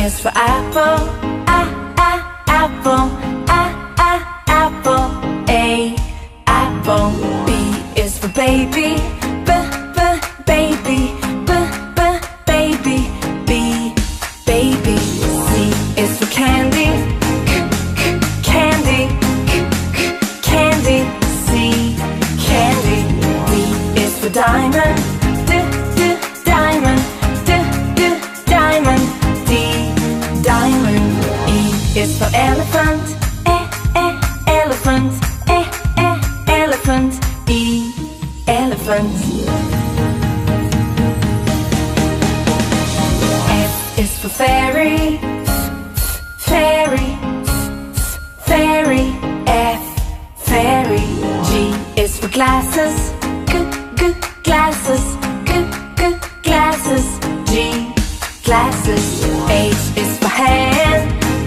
is for apple, apple, apple. A, apple. B is for baby, baby, baby. B, baby. C is for candy, candy, candy. C, candy. D is for diamond, diamond, diamond. D, diamond. E is for elephant, elephant, elephant. E, elephant. F is for fairy, fairy, fairy. F, fairy. G is for glasses, glasses, glasses. G, glasses. H is for hand,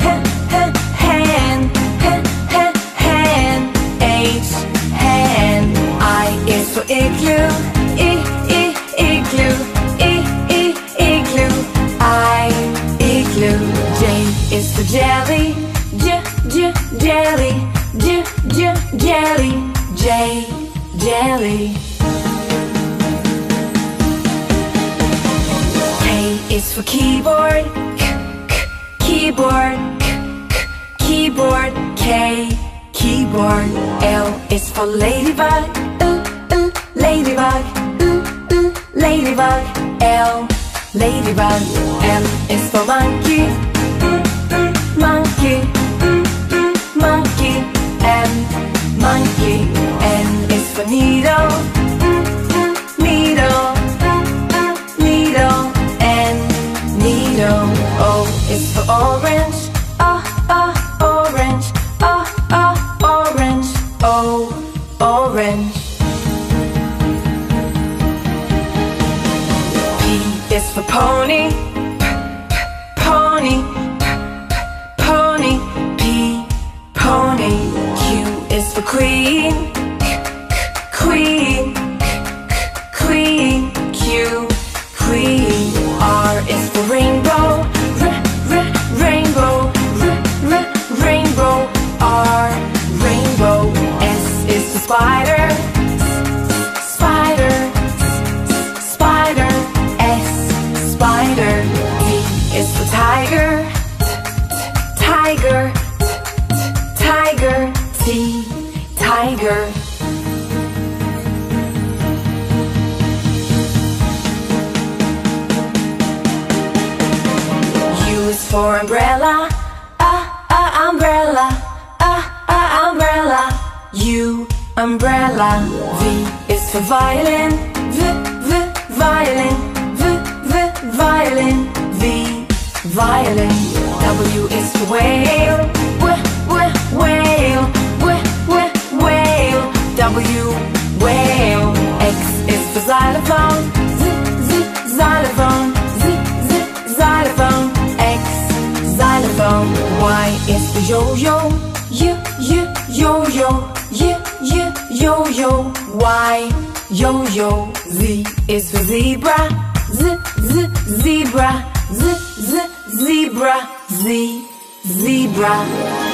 hand, hand. H, hand. I is for igloo, igloo, igloo. I, igloo. J is for jelly, jelly, jelly. J, jelly. K is for keyboard, keyboard, keyboard. K, keyboard. L is for ladybug, ladybug, ladybug. L, ladybug. M is for monkey, monkey, monkey. M, monkey. N is for needle, needle, needle. N, needle. O is for orange, orange, orange. O, orange. P is for pony, pony, pony. P, pony. Q is for queen, queen, queen. Q, queen. R is for rainbow, rainbow, rainbow. R, rainbow. S is for spider, spider, spider. S, spider. T is for tiger, tiger, tiger. T, tiger. U is for umbrella, umbrella, umbrella. U, umbrella. V is for violin, violin, violin. V, violin. W is for whale, whale, whale. W, whale. X is for xylophone, xylophone, xylophone. X, xylophone. Y is for yo-yo, yo-yo, yo-yo. Y, yo-yo. Z is for zebra, zebra, zebra. Z, zebra.